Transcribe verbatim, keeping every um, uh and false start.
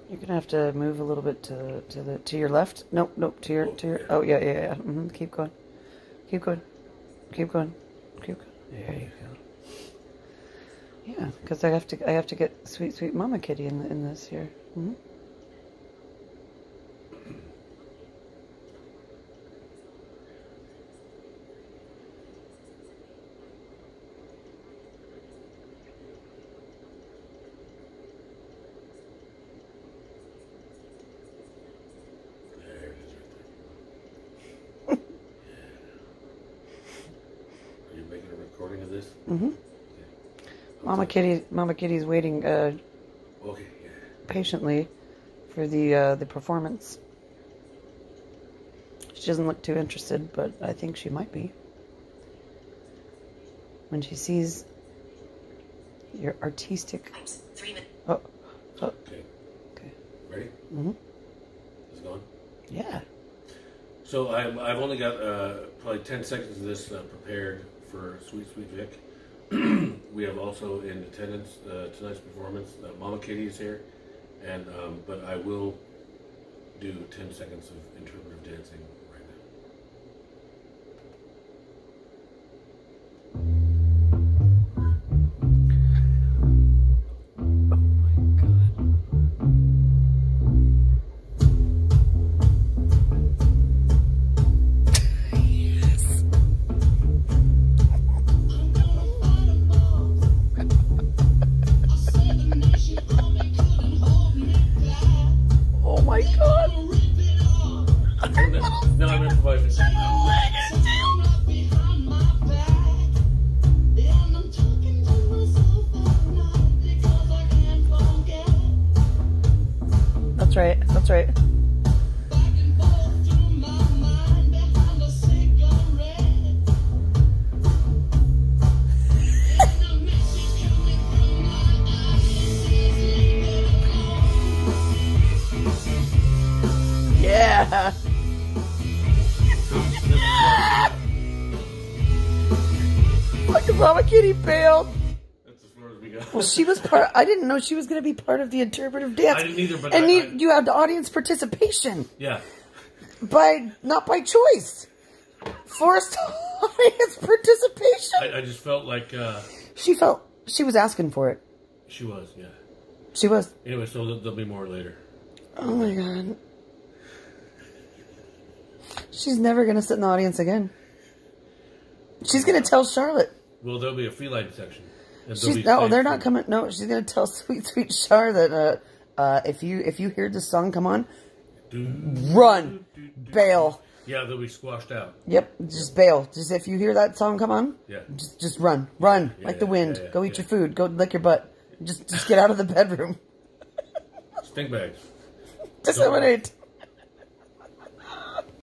You're gonna have to move a little bit to to the to your left. Nope, nope. To your to your. Oh yeah, yeah, yeah. Mm-hmm. Keep going. Keep going. Keep going. Keep going. There you go. Yeah, because I have to I have to get sweet sweet Mama Kitty in in this here. Mm-hmm. Recording of this? Mm-hmm. Okay. Mama Kitty, Mama Kitty's waiting uh, okay, yeah. patiently for the uh, the performance. She doesn't look too interested, but I think she might be when she sees your artistic. Oh, oh. Okay. Okay. Ready? Mm-hmm. Is it going? Yeah. So I've I've only got uh, probably ten seconds of this uh, prepared for Sweet Sweet Vic. We have also in attendance uh, tonight's performance. Uh, Mama Kitty is here, and um, but I will do ten seconds of interpretive dancing right now. No, I'm improvising. That's right. That's right. Yeah. Look at Mama Kitty bailed. That's as far as we got. Well, she was part. I didn't know she was going to be part of the interpretive dance. I didn't either, but and I, you, I, you had the audience participation. Yeah. By not by choice. Forced audience participation. I, I just felt like uh, she felt she was asking for it. She was, yeah. She was. Anyway, so there'll, there'll be more later. Oh my god. She's never going to sit in the audience again. She's going to tell Charlotte. Well, there'll be a feline section. She's, no, they're not coming. No, she's going to tell sweet, sweet Charlotte, uh, uh, if you if you hear this song come on, do, run, do, do, do, bail. Yeah, they'll be squashed out. Yep, just bail. Just if you hear that song come on, yeah, just just run, run yeah, like yeah, the wind. yeah, yeah, Go eat yeah. your food. Go lick your butt. Just just get out of the bedroom. Stink bags. Disseminate.